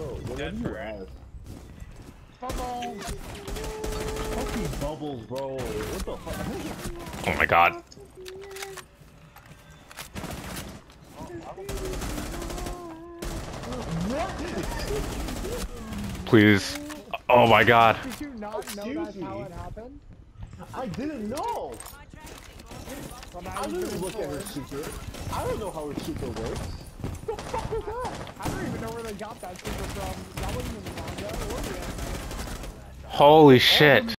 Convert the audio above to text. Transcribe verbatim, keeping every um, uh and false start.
what Dead do you bird. ask? Bubbles. Fucking bubbles, bro. What the fuck? Oh my god. Please. Oh my god. Did you not know Excuse that's how me? it happened? I didn't know. Well, now I you've didn't been look at her informed. secret. I don't know how her secret works. What the fuck is that? I don't even know where they got that secret from. That wasn't in the manga or the anime. Holy shit.